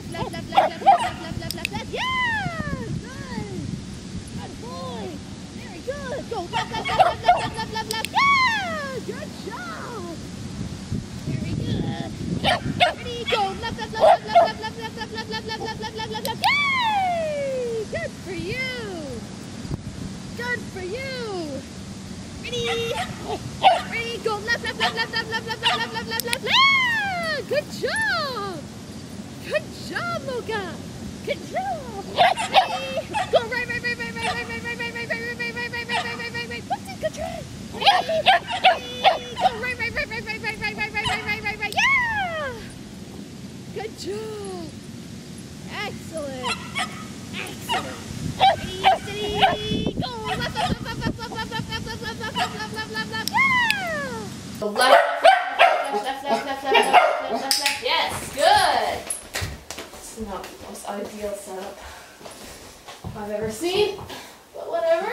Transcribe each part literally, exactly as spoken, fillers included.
left, left, left, left, left, left, left, left, left, left. Yeah! Good. Good boy. Very good. Go left, left, left, left, left, left, left, left. Yeah! Good job. Very good. Ready? Go left, left, left, left, left, left, left, left, left, left, left, left, left, left, left, left. Yay! Good for you. Good for you. Ready? Ready? Go left, left, left, left, left, left, left, left, left, left, left. Yeah! Good job. Good job, Luca. Good job. Ready? Go right, right, right, right, right, right, right, right, right, right, right, right, right, right, right, right, right, right, right. Whoopsie, good try. Ready? Go right, right, right, right, right, right, right, right, right, right, right, right, right. Yeah! Good job. Excellent. Excellent. Ready, steady. Go left, left, left, left, left, left, left, left, left, left, left, left, left, left, left. Yeah! Go left, left, left, left, left, left, left, left, left. Yes, good. It's not the most ideal setup I've ever seen, but whatever.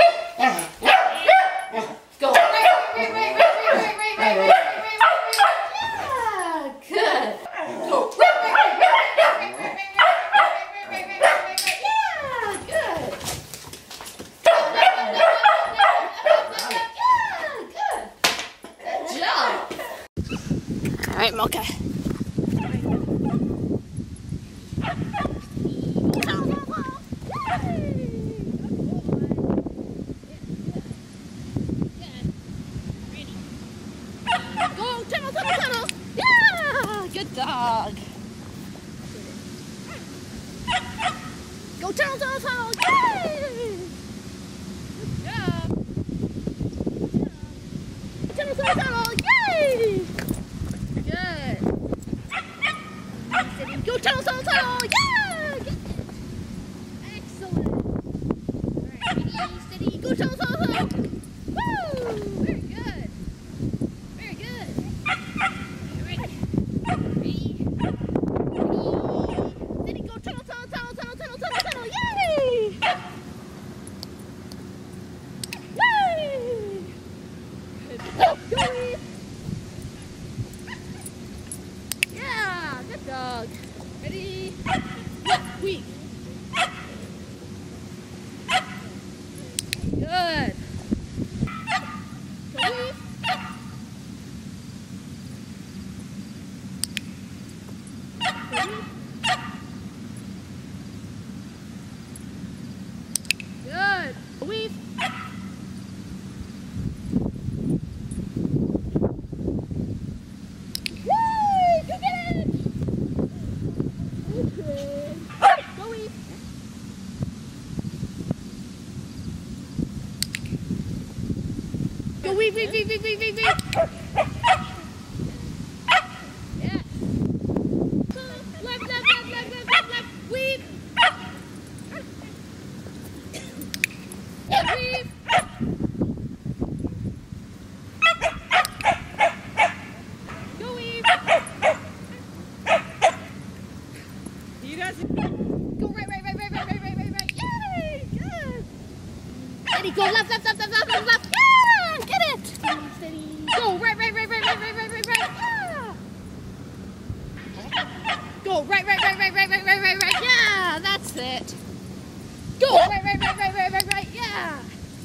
Go right, right, right, right, right, right, right, right, right, right, right, right, right. Yeah, good. Go right, right, right, right, right, right, right, right, right, right, right, right, right, right. Yeah, good. Go left, left, left, left, left, left, left, left. Yeah, good. Good job. All right, Mocha. Go, tunnel, tunnel, tunnel. Yeah, good dog. Go, tunnel, tunnel, tunnel. Yay! Good job. Tunnel, tunnel, tunnel. Yay! Good. Steady. Go, tunnel, tunnel, tunnel. Yeah! Good. Excellent. All right, ready, steady. Go, tunnel, tunnel, tunnel. Woo! Very good. Very good. Ready? Ready? Ready? Steady, go, tunnel, tunnel, tunnel, tunnel, tunnel, tunnel, tunnel. Yay! Yay! Good. Go, Eve. Yeah, good dog. Ready? Left, weak. Good. Go, Eve. Good. Weave. Yay! Go get it! Okay. Go weave. Go weave, weave, weave, weave, weave, weave, weave. Yeah. Left, left, left, left, left, left, left. Weave. Weave. Go weave. He doesn't. Go right, right, right, right, right, right, right, right, right. Yay! Good. Steady. Go left, left, left, left, left, left, left. Yeah! Get it. Steady, steady. Go right, right, right, right, right, right, right, right, right. Yeah. Go right, right, right, right, right, right, right, right, right. Yeah, that's it. Go right, right, right, right, right, right, right. Yeah.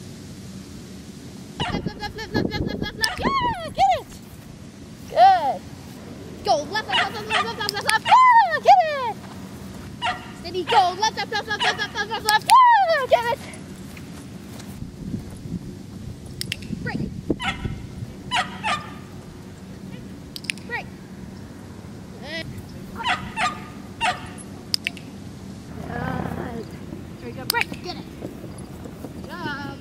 Left, left, left, left, left, left, left, left, left. Yeah, get it. Good. Go left, left, left, left, left, left, left, left. Yeah, get it. Steady. Go left, left, left, left, left, left, left, left, left. Yeah, get it. Break. Break. Good. Good. Here we go. Break. Get it. Good job.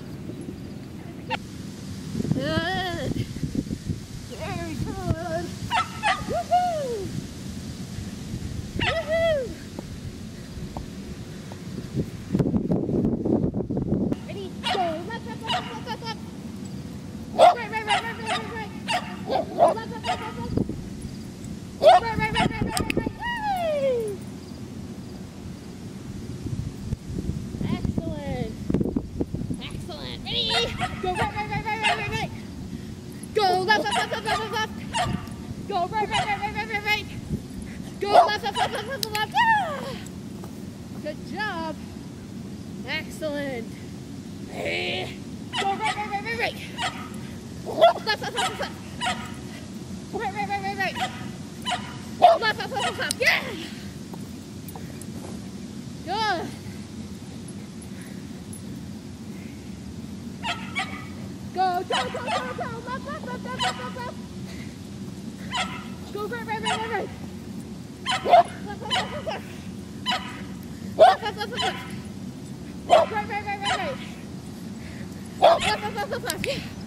Good. Very good. Woohoo! Woohoo! Ready? Go. Left, left, left, left, left, left. Right, right, right, right, right, right, right. Left, left, left, left, left. Right, right, right, right, right, right, right. Yay! Excellent. Excellent. Ready? Go right, right, right, right, right, right, right. Go left, left, left, left, left, left, left. Go right, right, right, right, right, right, right. Go left, left, left, left, left, left, left. Yeah! Good job. Excellent. Hey. Go right, right, right, right, right. Left, left, left, left, left. Right, right, right, right, right. Left, left, left, left, left. Yeah! Good. Go, go, go, go, go. Left, left, left, left, left, left, left. Go right, right, right, right, right. Left, left, left, left, left. Left, left, left, left, left. Right, right, right, right, right. Left, left, left, left, left. Yeah.